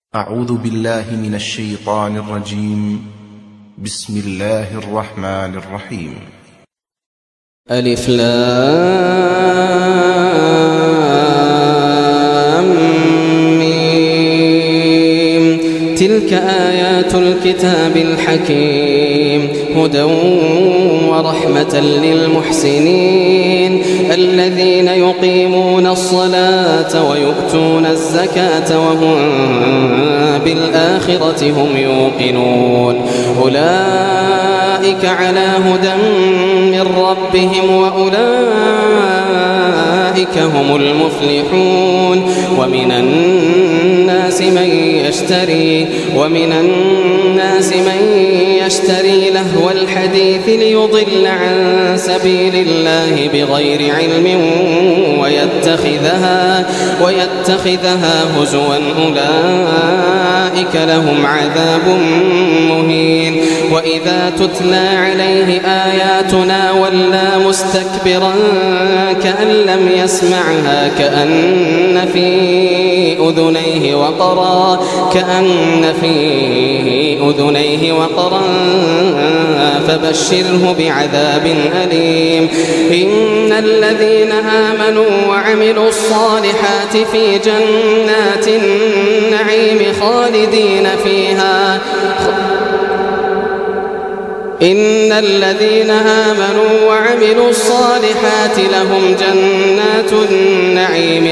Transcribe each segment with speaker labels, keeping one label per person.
Speaker 1: أعوذ بالله من الشيطان الرجيم. بسم الله الرحمن الرحيم.
Speaker 2: ألف لام ميم. تلك آيات الكتاب الحكيم هدى ورحمة للمحسنين الذين يقيمون الصلاة ويؤتون الزكاة وهم بالآخرة هم يوقنون أولئك على هدى من ربهم وأولئك هم المفلحون. ومن الناس من يشتري لهو الحديث ليضل عن سبيل الله بغير علم ويتخذها هزوا أولئك لهم عذاب مهين. وإذا تتلى عليه آياتنا ولى مستكبرا كأن لم يسمعها كأن في أذنيه وقرا فبشره بعذاب أليم. إن الذين آمنوا وعملوا الصالحات في جنات النعيم خالدين فيها إن الذين آمنوا وعملوا الصالحات لهم جنات النعيم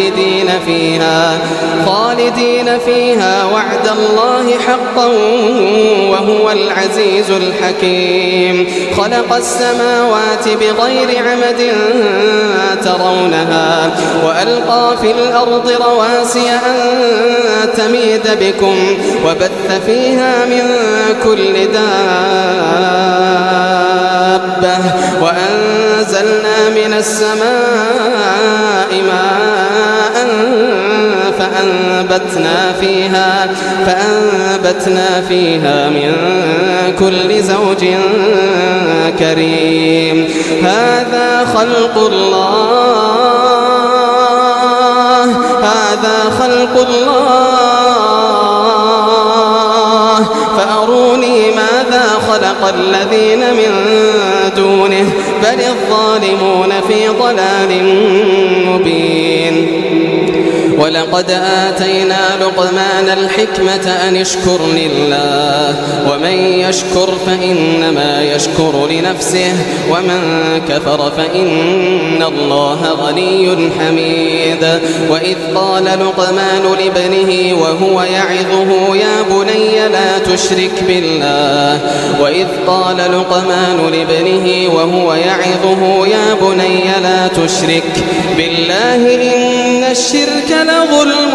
Speaker 2: خالدين فيها وعد الله حقا وهو العزيز الحكيم. خلق السماوات بغير عمد ترونها وألقى في الأرض رواسي أن تميد بكم وبث فيها من كل دابة وأنزلنا من السماء ماء فأنبتنا فيها من كل زوج كريم. هذا خلق الله فأروني ماذا خلق الذين من دونه بل الظالمون في ضلال مبين. ولقد آتينا لقمان الحكمة أن اشكر لله ومن يشكر فإنما يشكر لنفسه ومن كفر فإن الله غني حميد. وإذ قال لقمان لابنه وهو يعظه يا بني لا تشرك بالله إن الشرك لظلم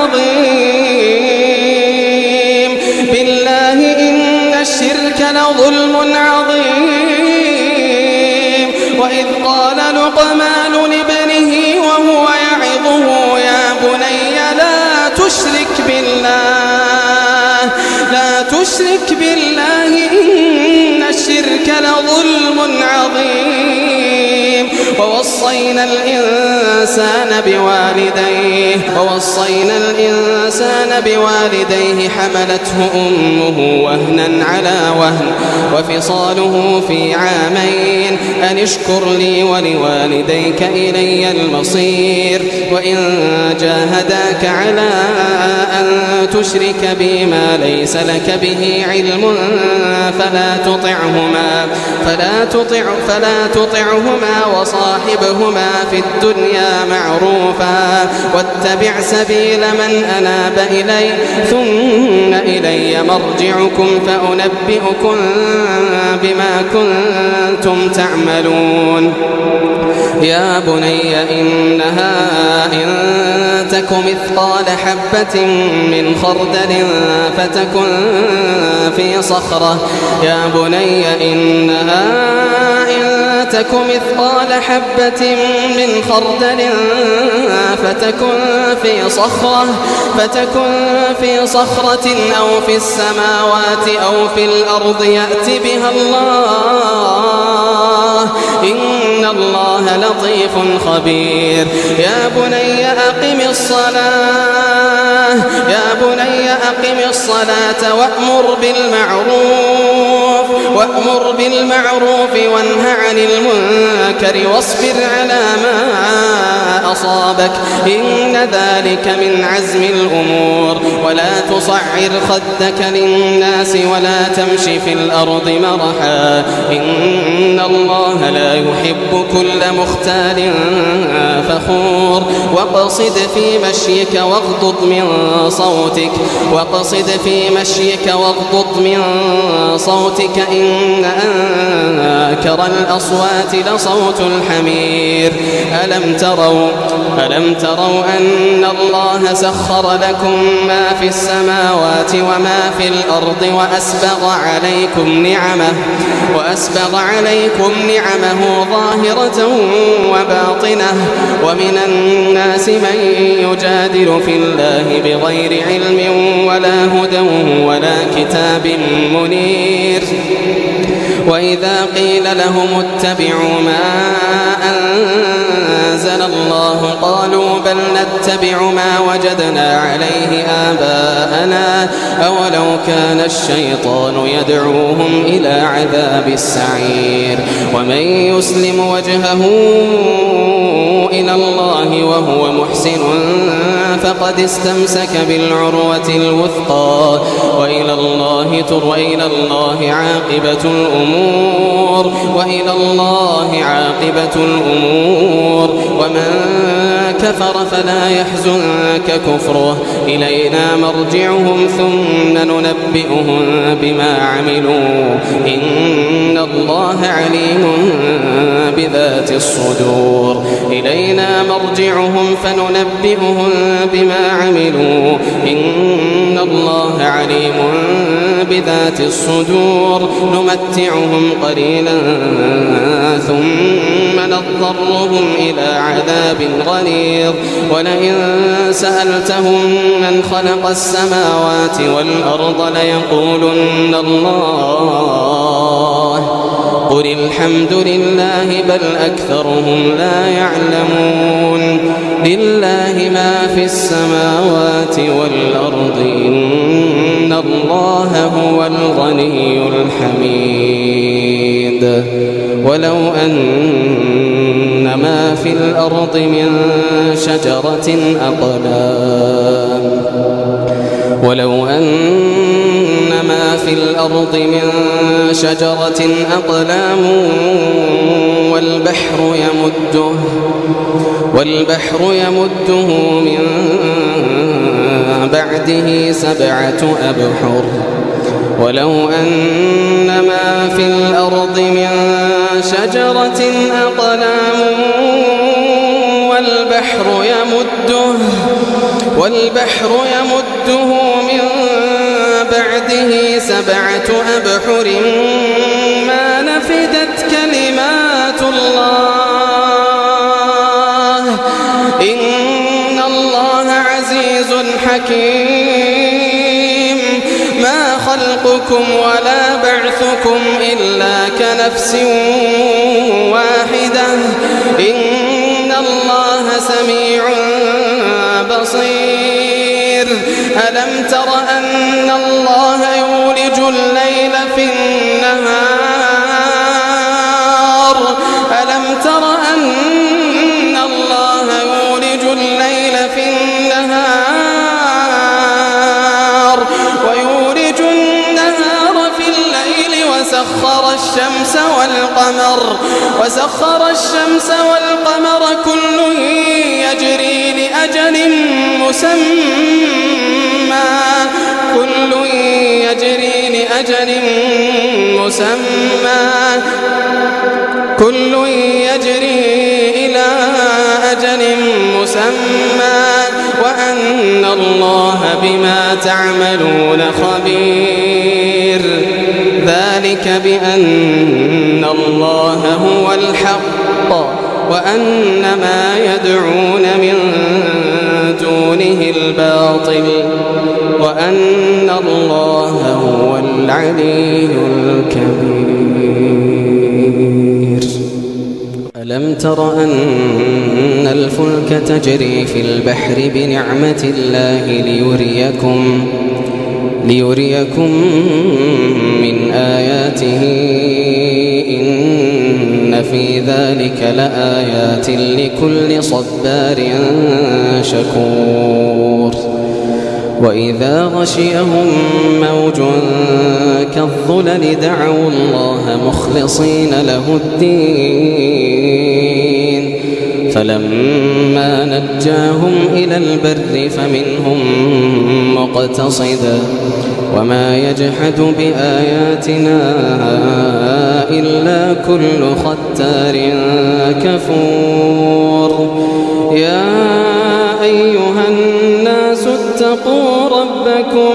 Speaker 2: عظيم. وإذ قال لقمان لابنه وهو يعظه يا بني لا تشرك بالله إن الشرك لظلم عظيم. ووصينا الإنسان بوالديه حملته أمه وهنا على وهن وفصاله في عامين أن اشكر لي ولوالديك إلي المصير. وإن جاهداك على أن تشرك بي ما ليس لك به علم فلا تطعهما وصاحبهما في الدنيا معروفا واتبع سبيل من أناب إلي ثم إلي مرجعكم فأنبئكم بما كنتم تعملون. يا بني إنها إن تك مثقال حبة من خردل فتكن في صخرة أو في السماوات أو في الأرض يأت بها الله إن الله الله لطيف خبير. يا بني أقم الصلاة وأمر بالمعروف وانه عن المنكر واصبر على ما أصابك إن ذلك من عزم الأمور. ولا تصعر خدك للناس ولا تمش في الأرض مرحا إن الله لا يحب كل مختال فخور. واقصد في مشيك واغضض من صوتك إن أنكر الأصوات لصوت الحمير. ألم تروا أن الله سخر لكم ما في السماوات وما في الأرض وأسبغ عليكم نعمه ظاهرة وباطنة ومن الناس من يجادل في الله بغير علم ولا هدى ولا كتاب منير. وإذا قيل لهم اتبعوا ما أنزل الله قالوا بل نتبع ما وجدنا عليه آباءنا أولو كان الشيطان يدعوهم إلى عذاب السعير. ومن يسلم وجهه إلى الله وهو محسن فقد استمسك بالعروة الوثقى وإلى الله عاقبة الأمور. ومن كفر فلا يحزنك كفره إلينا مرجعهم ثم ننبئهم بما عملوا إن الله عليم بذات الصدور. إلينا مرجعهم فننبئهم بما عملوا إن الله عليم بذات الصدور. نمتعهم قليلا ثم نضطرهم إلى عذاب غليظ. ولئن سألتهم من خلق السماوات والأرض ليقولن الله قل الحمد لله بل أكثرهم لا يعلمون. لله ما في السماوات والأرض إن الله هو الغني الحميد. ولو أن ما في الأرض من شجرة أقلام والبحر يمده من بعده 7 أبحر. ولو أن ما في الأرض من شجرة أقلام والبحر يمده من بعده 7 أبحر ما نفدت كلمات الله إن الله عزيز حكيم. ما خلقكم ولا بعثكم إلا كنفس واحدة إن الله سميع بصير. ألم تر أن الله يولج الليل في النهار ويولج النهار في الليل وسخر الشمس والقمر كل يجري لأجل مسمى كل يجري إلى أجل مسمى وأن الله بما تعملون خبير. ذلك بأن الله هو الحق وأن ما يدعون من دونه الباطل وأن الله هو العلي الكبير. ألم تر أن الفلك تجري في البحر بنعمة الله ليريكم من آياته إن في ذلك لآيات لكل صبار شكور وإذا غشيهم موج كالظلل دعوا الله مخلصين له الدين فلما نجاهم إلى البر فمنهم مقتصد وما يجحد بآياتنا إلا كل ختار كفور يا أيها الناس اتقوا ربكم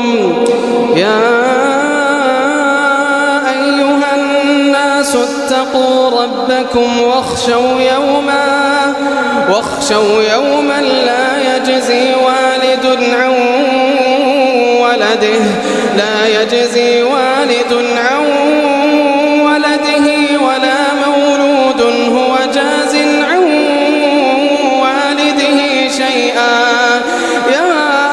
Speaker 2: واخشوا يوما لا يجزي والد عن ولده ولا مولود هو جاز عن والده شيئا يا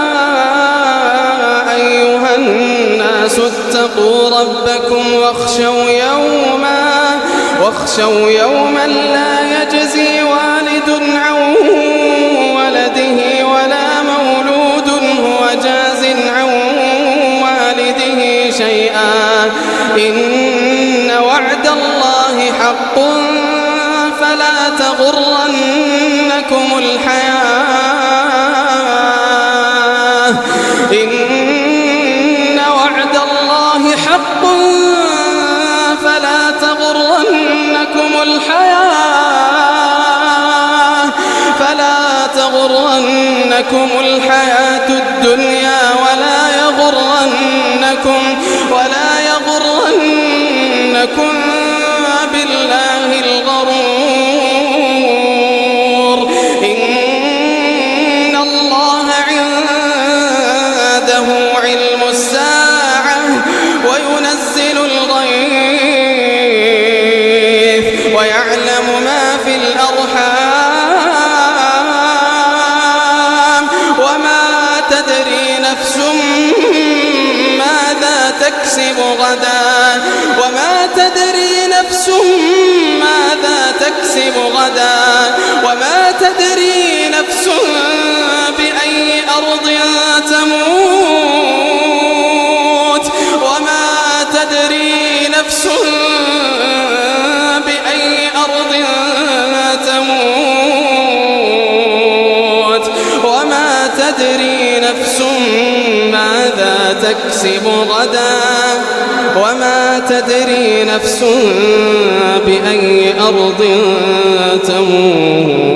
Speaker 2: أيها الناس اتقوا ربكم واخشوا يوما لا يجزي والد عن ولده ولا مولود هو جاز عن والده شيئا إن وعد الله حق فلا تغرنكم الحياة إن وعد الله حق فلا تغرنكم الحياة الدنيا ولا يغرنكم بالله الغرور إن الله عنده علم الساعة وينزل الغيث ويعلم ما في الأرحام وما تدري نفس ماذا تكسب غدا وما تدري نفس بأي أرض تموت وما تدري نفس ماذا تكسب غدا وما تدري نفس بأي أرض تموت